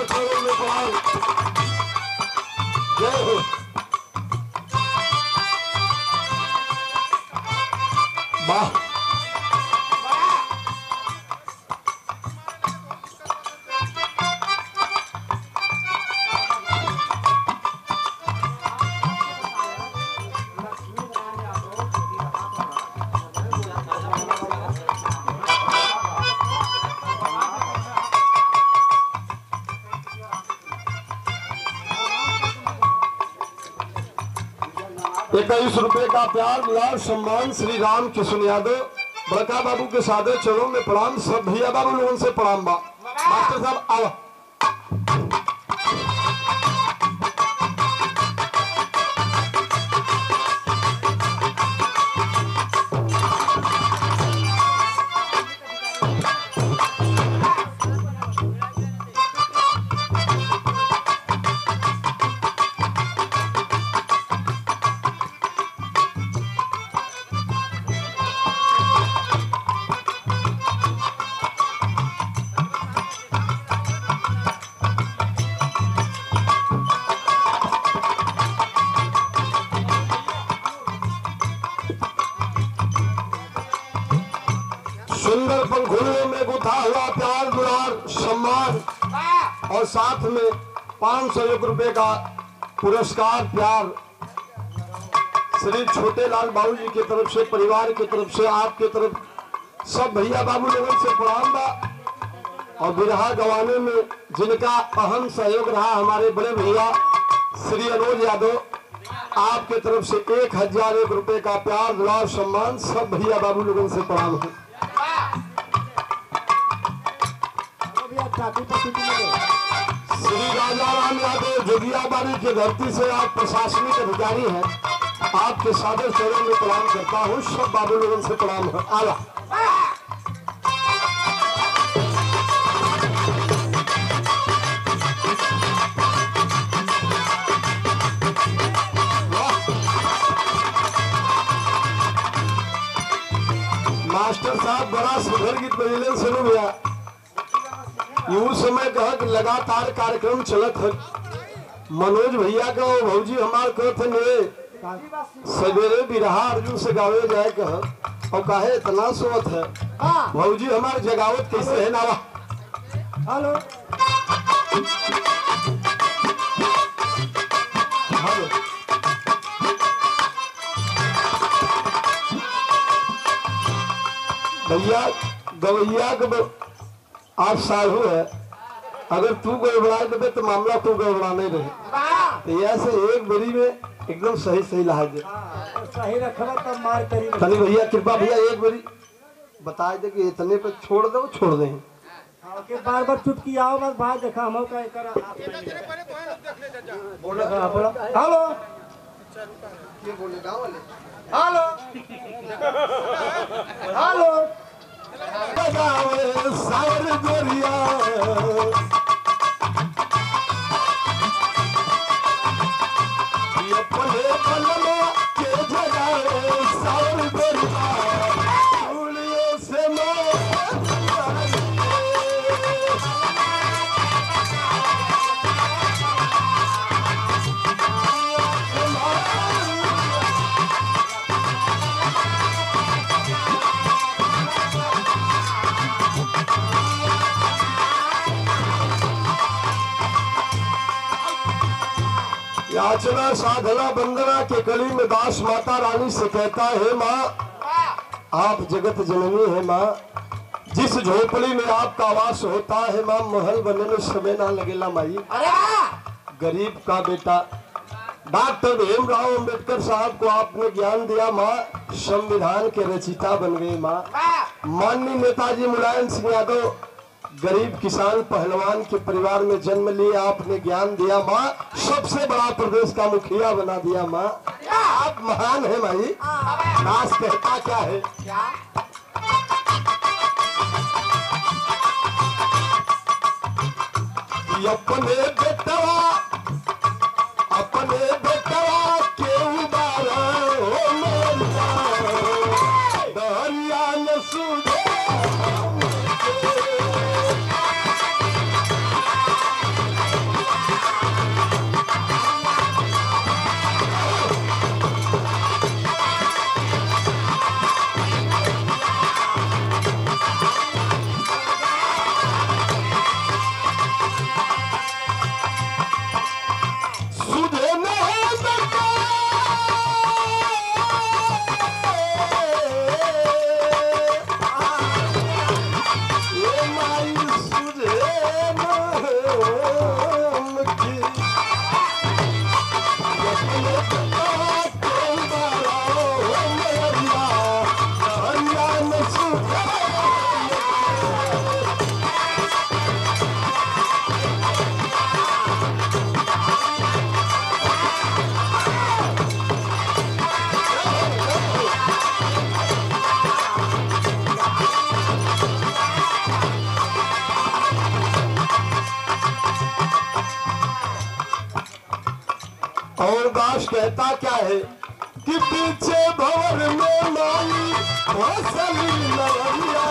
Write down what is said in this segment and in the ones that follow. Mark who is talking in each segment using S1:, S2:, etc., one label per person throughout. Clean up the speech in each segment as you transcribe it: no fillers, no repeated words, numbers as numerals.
S1: सादर चरणों में प्रणाम। जय हो। वाह ₹21 का प्यार दुलार सम्मान श्री राम किशन यादव बड़का बाबू के सादे चरणों में प्रणाम। सब भैया बाबू लोगों से प्रणाम बा। मास्टर साहब आओ। सुंदर पंखुड़ियों में गुथा हुआ प्यार दुलार सम्मान और साथ में ₹501 का पुरस्कार प्यार श्री छोटे लाल बाबू जी की तरफ से, परिवार की तरफ से, आपके तरफ सब भैया बाबू लोगों से प्रणाम बा। और बिरहा गवाने में जिनका अहम सहयोग रहा हमारे बड़े भैया श्री अनुज यादव, आपके तरफ से ₹1001 का प्यार दुलार सम्मान। सब भैया बाबू लोगों से प्रणाम है। श्री राजा राम यादव जोगियाबाड़ी की धरती से आप प्रशासनिक अधिकारी हैं, आपके सादर चरणों में प्रणाम करता हूँ। सब बाबू लोगों से प्रणाम है। आला मास्टर साहब बड़ा सुधर गीत बजले शुरू हुआ। यूं समय कहा लगातार कार्यक्रम चलत है। मनोज भैया का भौजी हमार कहते ने सवेरे बिरहा अर्जुन से गावे जाए कह और काहे इतना सोच है। भौजी हमार जगावत कैसे है नावा। हेलो हेलो भैया गवैया के आप साहू है, अगर तू गड़बड़ा दे तो मामला तू गड़बड़ा नहीं रहे। तो ऐसे एक बरी में एकदम सही सही लहाज सही रखना तब मार करी। खाली भैया कृपा भैया एक बरी बता दे कि इतने पे छोड़ दो, छोड़ दे के बार बार चुटकी आओ बस बाहर देखा हम का करा। हेलो ये बोले गांव वाले हेलो हेलो सावर गोरिया ये पले पले के जगाए सावर गोरिया उड़ियों से याचना साधना वंदना के कली में दास माता रानी से कहता है माँ आप जगत जननी है माँ। जिस झोपड़ी में आपका वास होता है माँ महल बनने में समय ना लगेला माई। गरीब का बेटा डॉक्टर भीमराव अंबेडकर साहब को आपने ज्ञान दिया माँ, संविधान के रचिता बन गए माँ। माननीय नेताजी मुलायम सिंह यादव गरीब किसान पहलवान के परिवार में जन्म लिए, आपने ज्ञान दिया माँ। सबसे बड़ा प्रदेश का मुखिया बना दिया माँ। आप महान है माई। दास कहता क्या है अपने बेटवा के उबारा दरिया न सूझे और दास कहता क्या है कि पीछे भवर में माई हसली नवरिया।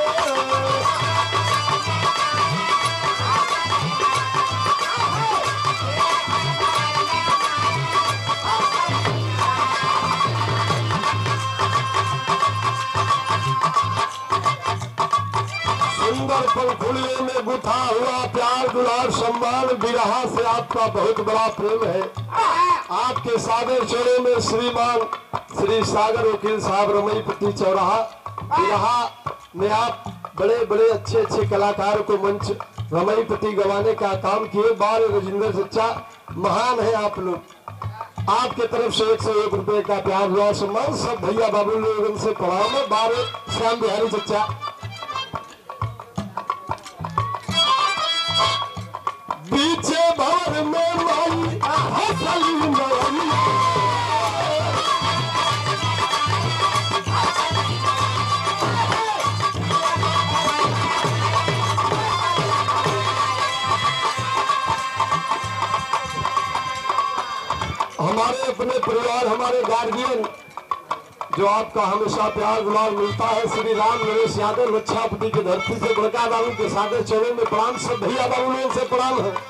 S1: सुंदर पंखुड़ियों में गुथा हुआ प्यार दुलार सम्मान बिरहा से आपका बहुत बड़ा प्रेम है। आपके सागर चौड़े में श्रीमान श्री सागर वकील साहब रमईपट्टी चौराहा बिरहा में आप बड़े बड़े अच्छे अच्छे कलाकार को मंच रमईपट्टी गवाने का काम किए। बाल राजेंद्र चच्चा महान है आप लोग। आपके तरफ से 101 रुपए का प्यार हुआ सम्मान सब भैया बाबू लोग उनसे प्रणाम है। बाल श्याम बिहारी चच्चा पीछे भवर में माई हसली नवरिया। हमारे अपने परिवार हमारे गार्जियन जो आपका हमेशा प्यार दुलार मिलता है श्री राम नरेश यादव लच्छापति की धरती से बड़का बाबू के सागर चौड़े में प्रणाम सब भैया बाबू लोगों से प्रणाम है।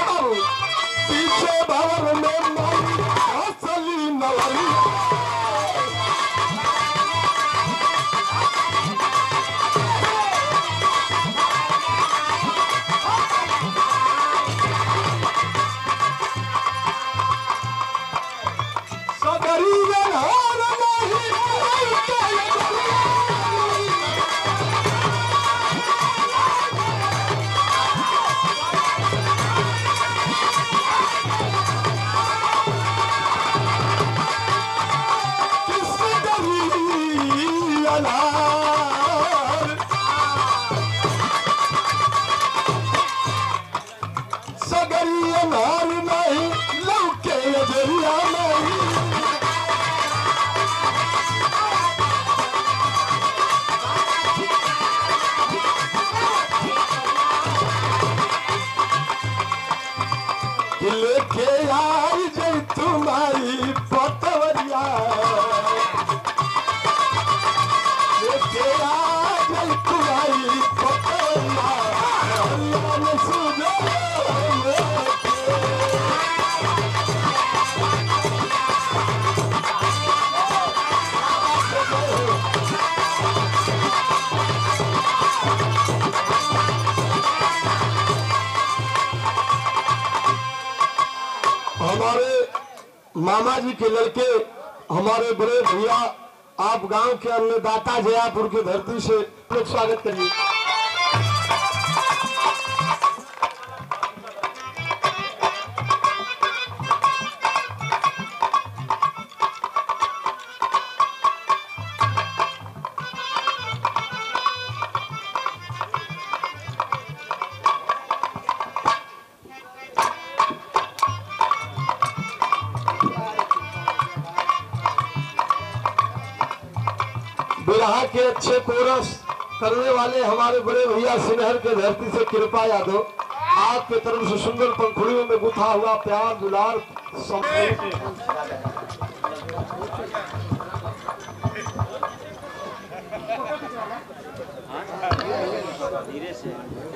S1: पीछे भवर में माई हसली नवरिया। लेके आई जय तुम्हारी पतवरिया। लेके आई जय तुम्हारी पतवरिया। हमारे मामा जी के लड़के हमारे बड़े भैया आप गांव के अन्नदाता जयापुर की धरती से लोग स्वागत करिए। बिरहा के अच्छे कोरस करने वाले हमारे बड़े भैया सिनहर के धरती से कृपा यादव आपके तरफ से सुंदर पंखुड़ियों में गुथा हुआ प्यार दुलार धीरे से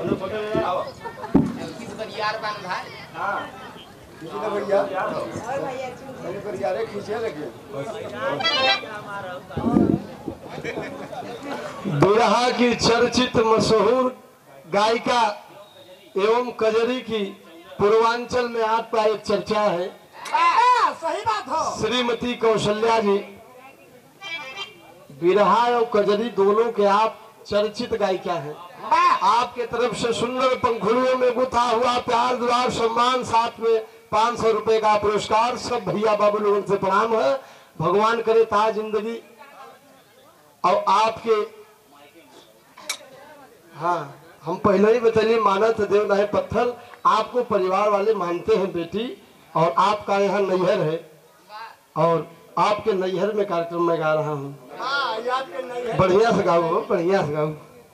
S1: बिरहा की चर्चित मशहूर गायिका एवं कजरी की पूर्वांचल में आपका एक चर्चा है।
S2: सही बात हो।
S1: श्रीमती कौशल्या जी बिरहा और कजरी दोनों के आप चर्चित गायिका हैं। आपके तरफ से सुंदर पंखुड़ियों में गुथा हुआ प्यार दुलार सम्मान साथ में 500 रुपए का पुरस्कार सब भैया बाबू लोगों से प्रणाम है। भगवान करे ता जिंदगी और आपके हाँ हम पहले ही बताइए मानत देव नहीं पत्थर आपको परिवार वाले मानते हैं बेटी और आपका यहाँ नैहर है और आपके नैहर में कार्यक्रम में गा रहा हूँ। बढ़िया से गाओ बढ़िया से गाओ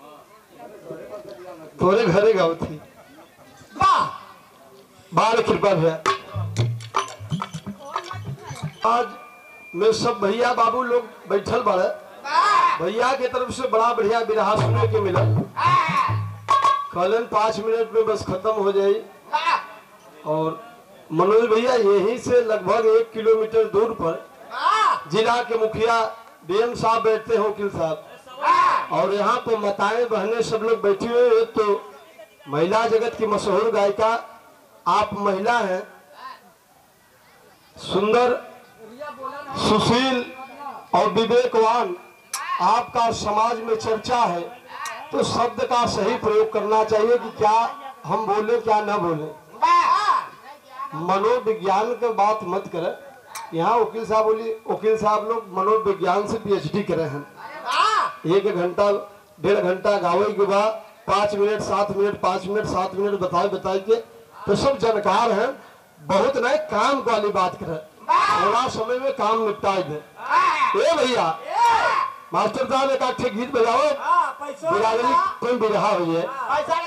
S1: थोड़े घरे गाओ थी बाल कृपा भैया आज में सब भैया बाबू लोग बैठल बड़े, भैया के तरफ से बड़ा बढ़िया बिरहा सुनने के मिला। कलन 5 मिनट में बस खत्म हो जाए। और मनोज भैया यहीं से लगभग 1 किलोमीटर दूर पर जिला के मुखिया डीएम साहब बैठते हैं, वकील साहब, और यहाँ पर माताएं बहनें सब लोग बैठी हुए हैं। तो महिला जगत की मशहूर गायिका आप महिला हैं, सुंदर, सुशील और विवेकवान, आपका समाज में चर्चा है, तो शब्द का सही प्रयोग करना चाहिए कि क्या हम बोले क्या न बोले। मनोविज्ञान की बात मत करें। यहाँ वकील साहब वकील साहब लोग मनोविज्ञान से पीएचडी करे हैं। 1 घंटा 1.5 घंटा गावे के बाद 5 मिनट 7 मिनट 5 मिनट 7 मिनट बताए के तो सब जानकार हैं। बहुत नहीं काम वाली बात करें, थोड़ा समय में काम निपटा दे। ए भैया मास्टर साहब एक अच्छे गीत बजाओ, बिरादरी कोई बिरहा हो जाए।